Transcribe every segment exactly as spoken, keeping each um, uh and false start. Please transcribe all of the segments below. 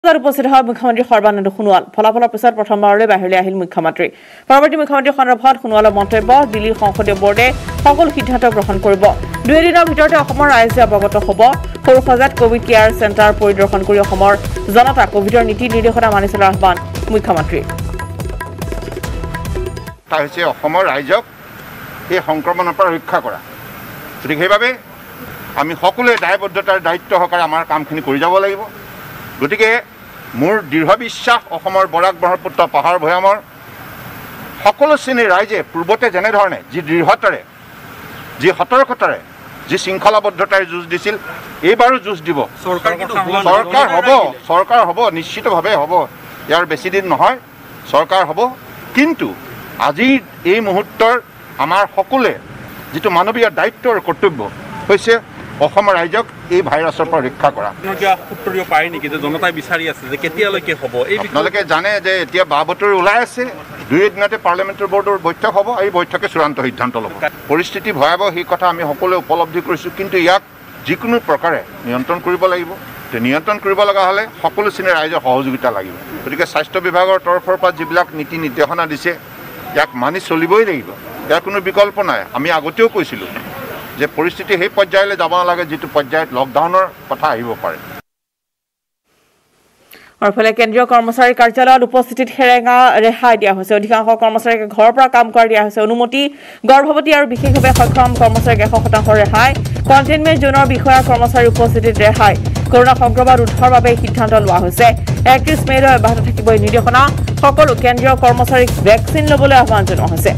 উপস্থিত হয় মুখ্যমন্ত্ৰী সৰ্বানন্দ সোণোৱাল। ফলাফলৰ পিছত প্ৰথমবাৰলৈ বাহিৰলৈ আহিল মুখ্যমন্ত্ৰী। পৰৱৰ্তী মুখ্যমন্ত্ৰী সন্দৰ্ভত সোণোৱালৰ মন্তব্য, দিল্লীৰ সংসদীয় বোৰ্ডে সকলো সিদ্ধান্ত গ্ৰহণ কৰিব। দুই দিনৰ ভিতৰতে অসমৰ ৰাইজে অৱগত হ'ব। সৰুসজাত কোভিড কেয়াৰ চেণ্টাৰ পৰিদৰ্শন কৰি অসমৰ জনতাক কোভিডৰ নীতি নিৰ্দেশনা মানি চলাৰ আহ্বান মুখ্যমন্ত্ৰীৰ। অসমৰ ৰাইজক এই সংক্ৰমণৰ পৰা ৰক্ষা কৰা, গতিকে সেইবাবে আমি সকলোৱে দায়বদ্ধতাৰ দায়িত্ব সহকাৰে আমাৰ কামখিনি কৰি যাব লাগিব। গতিকে মোৰ দৃঢ় বিশ্বাস, অসমৰ বৰাক ব্ৰহ্মপুত্ৰ পাহাৰ ভৈয়ামৰ সকলো শ্ৰেণীৰ ৰাইজে পূৰ্বতে যেনেধৰণে যি দৃঢ়তাৰে, যি সতৰ্কতাৰে, যি শৃংখলাবদ্ধতাৰে যুঁজ দিছিল, এইবাৰো যুঁজ দিব। চৰকাৰ হ'ব, চৰকাৰ হ'ব, নিশ্চিতভাৱে হ'ব। ইয়াৰ বেছি দিন নহয়, চৰকাৰ হ'ব। কিন্তু আজিৰ এই মুহূৰ্তৰ আমাৰ সকলোৱে যিটো মানৱীয় দায়িত্ব আৰু কৰ্তব্য হৈছে অসমৰ ৰাইজক এই ভাইৰাছৰ পৰা ৰক্ষা কৰা। পায় নেকি যে জনতাই বিচাৰি আছে যে কেতিয়ালৈকে হ'ব? আপোনালোকে জানে যে এতিয়া বা বতৰি ওলাই আছে, দুই এদিনতে পাৰ্লিয়ামেণ্টাৰী বৰ্ডৰ বৈঠক হ'ব। এই বৈঠকে চূড়ান্ত সিদ্ধান্ত ল'ব। পৰিস্থিতি ভয়াৱহ, সেই কথা আমি সকলোৱে উপলব্ধি কৰিছোঁ, কিন্তু ইয়াক যিকোনো প্ৰকাৰে নিয়ন্ত্ৰণ কৰিব লাগিব। নিয়ন্ত্ৰণ কৰিব লগা হ'লে সকলো শ্ৰেণীৰ ৰাইজৰ সহযোগিতা লাগিব। গতিকে স্বাস্থ্য বিভাগৰ তৰফৰ পৰা যিবিলাক নীতি নিৰ্দেশনা দিছে, ইয়াক মানি চলিবই লাগিব। ইয়াৰ কোনো বিকল্প নাই। আমি আগতেও কৈছিলোঁ যে পৰিস্থিতি সেই পৰ্যায়লৈ যাব নালাগে যিটো পৰ্যায়ত লকডাউনৰ কথা আহিব পাৰে। অৰফালে কেন্দ্ৰীয় কৰ্মচাৰী কাৰ্যালয়ত উপস্থিতিত সেৰেঙা ৰেহাই দিয়া হৈছে। অধিকাংশ কৰ্মচাৰীক ঘৰৰ পৰা কাম কৰা দিয়া হৈছে অনুমতি। গৰ্ভৱতী আৰু বিশেষভাৱে সক্ষম কৰ্মচাৰীক এশ শতাংশ ৰেহাই। কণ্টেইনমেণ্ট জোনৰ বিষয়া কৰ্মচাৰীৰ উপস্থিতিত ৰেহাই। কৰোনা সংক্ৰমণ ৰোধৰ বাবে সিদ্ধান্ত লোৱা হৈছে। একত্ৰিশ মে'লৈ অব্যাহত থাকিব এই নিৰ্দেশনা। সকলো কেন্দ্ৰীয় কৰ্মচাৰীক ভেকচিন ল'বলৈ আহ্বান জনোৱা হৈছে।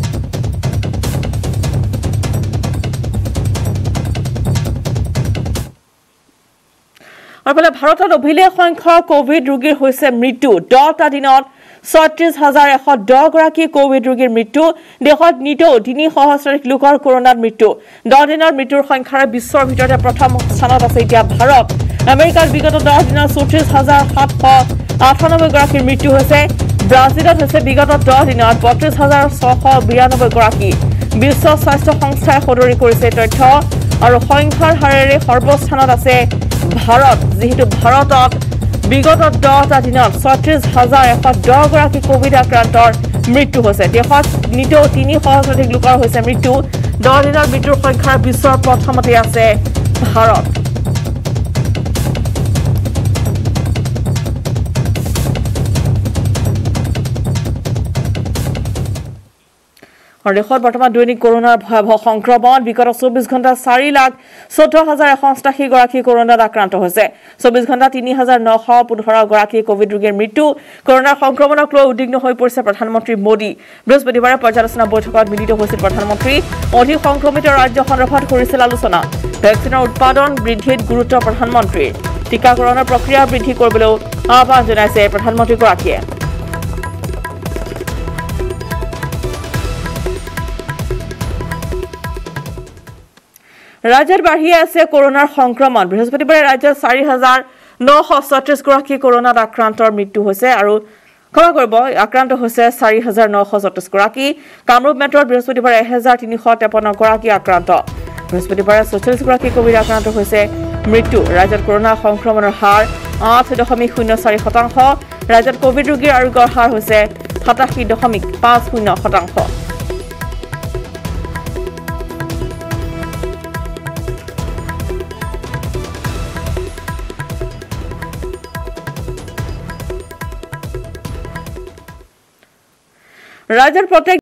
আৰু ভাৰতত অভিলেখ সংখ্যক কোভিড ৰোগীৰ হৈছে মৃত্যু। দহটা দিনত ছয়ত্ৰিশ হাজাৰ এশ দহ গৰাকী কোভিড ৰোগীৰ মৃত্যু। দেশত নিতৌ তিনি সহস্ৰাধিক লোকৰ কৰোনাত মৃত্যু। দহ দিনৰ মৃত্যুৰ সংখ্যাৰে বিশ্বৰ ভিতৰতে প্ৰথম স্থানত আছে এতিয়া ভাৰত। আমেৰিকাত বিগত দহ দিনত চৌত্ৰিশ হাজাৰ সাতশ আঠানব্বৈ গৰাকীৰ মৃত্যু হৈছে। ব্ৰাজিলত হৈছে বিগত দহ দিনত বত্ৰিশ হাজাৰ ছশ বিৰানব্বৈ গৰাকী। বিশ্ব স্বাস্থ্য সংস্থাই সদৰি কৰিছে তথ্য। আৰু সংখ্যাৰ হাৰেৰে সৰ্বস্থানত আছে ভাৰত, যিহেতু ভাৰতত বিগত দহটা দিনত ছয়ত্ৰিশ হাজাৰ এশ দহ গৰাকী কোভিড আক্ৰান্তৰ মৃত্যু হৈছে। দেশত নিতৌ তিনি সহস্ৰাধিক লোকৰ হৈছে মৃত্যু। দহ দিনৰ মৃত্যুৰ সংখ্যাৰ বিশ্বৰ প্ৰথমতে আছে ভাৰত। দেশত বৰ্তমান দৈনিক কৰোনাৰ ভয়াৱহ সংক্ৰমণ। বিগত চৌবিশ ঘণ্টাত চাৰি লাখ চৈধ্য হাজাৰ এশ অষ্টাশী গৰাকী কৰোনাত আক্ৰান্ত হৈছে। চৌবিশ ঘণ্টা তিনি হাজাৰ নশ পোন্ধৰ গৰাকী কোভিড ৰোগীৰ মৃত্যু। কৰোনাৰ সংক্ৰমণক লৈ উদ্বিগ্ন হৈ পৰিছে প্ৰধানমন্ত্ৰী মোদী। বৃহস্পতিবাৰে পৰ্যালোচনা বৈঠকত মিলিত হৈছিল প্ৰধানমন্ত্ৰী। অধিক সংক্ৰমিত ৰাজ্য সন্দৰ্ভত কৰিছিল আলোচনা। ভেকচিনৰ উৎপাদন বৃদ্ধিত গুৰুত্ব প্ৰধানমন্ত্ৰীৰ। টীকাকৰণৰ প্ৰক্ৰিয়া বৃদ্ধি কৰিবলৈও আহ্বান জনাইছে প্ৰধানমন্ত্ৰীগৰাকীয়ে। ৰাজ্যত বাঢ়ি আছে কৰোনাৰ সংক্ৰমণ। বৃহস্পতিবাৰে ৰাজ্যত চাৰি হাজাৰ নশ ছয়ত্ৰিশ গৰাকী কৰোনাত আক্ৰান্তৰ মৃত্যু হৈছে আৰু ক্ষমা কৰিব আক্ৰান্ত হৈছে চাৰি হাজাৰ নশ ছয়ত্ৰিশ গৰাকী। কামৰূপ মেট্ৰত বৃহস্পতিবাৰে এহেজাৰ তিনিশ তেপন্ন গৰাকী আক্ৰান্ত। বৃহস্পতিবাৰে ছয়চল্লিছ গৰাকী কোভিড আক্ৰান্ত হৈছে মৃত্যু। ৰাজ্যত কৰোনা সংক্ৰমণৰ হাৰ আঠ দশমিক শূন্য চাৰি শতাংশ। ৰাজ্যত কোভিড ৰোগীৰ আৰোগ্যৰ হাৰ হৈছে সাতাশী দশমিক পাঁচ শূন্য শতাংশ। ৰাজ্যৰ প্ৰত্যেক